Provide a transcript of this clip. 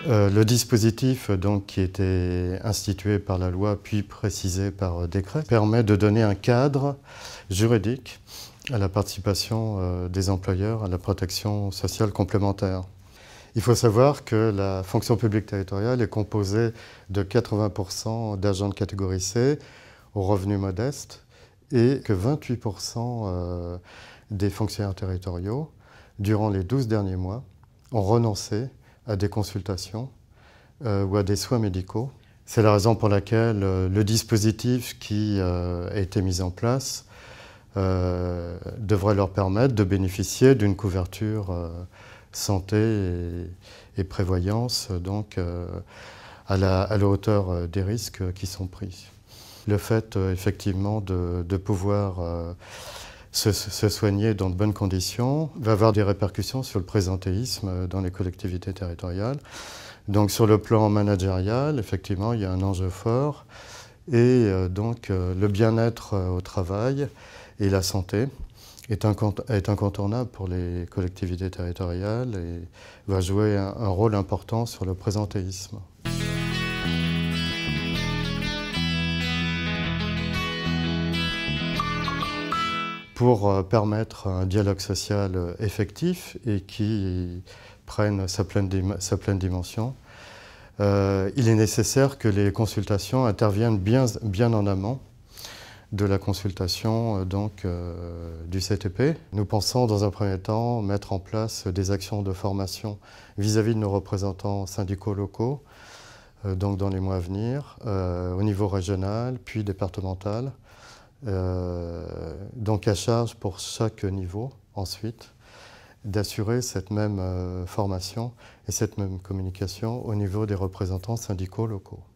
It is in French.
Le dispositif donc, qui était institué par la loi puis précisé par décret permet de donner un cadre juridique à la participation des employeurs à la protection sociale complémentaire. Il faut savoir que la fonction publique territoriale est composée de 80% d'agents de catégorie C aux revenus modestes et que 28% des fonctionnaires territoriaux, durant les 12 derniers mois, ont renoncé à des consultations ou à des soins médicaux. C'est la raison pour laquelle le dispositif qui a été mis en place devrait leur permettre de bénéficier d'une couverture santé et prévoyance donc, à la hauteur des risques qui sont pris. Le fait effectivement de pouvoir se soigner dans de bonnes conditions va avoir des répercussions sur le présentéisme dans les collectivités territoriales. Donc sur le plan managérial, effectivement, il y a un enjeu fort et donc le bien-être au travail et la santé est incontournable pour les collectivités territoriales et va jouer un rôle important sur le présentéisme. Pour permettre un dialogue social effectif et qui prenne sa pleine dimension, il est nécessaire que les consultations interviennent bien en amont de la consultation du CTP. Nous pensons dans un premier temps mettre en place des actions de formation vis-à-vis de nos représentants syndicaux locaux, donc dans les mois à venir, au niveau régional puis départemental. Donc à charge pour chaque niveau ensuite d'assurer cette même formation et cette même communication au niveau des représentants syndicaux locaux.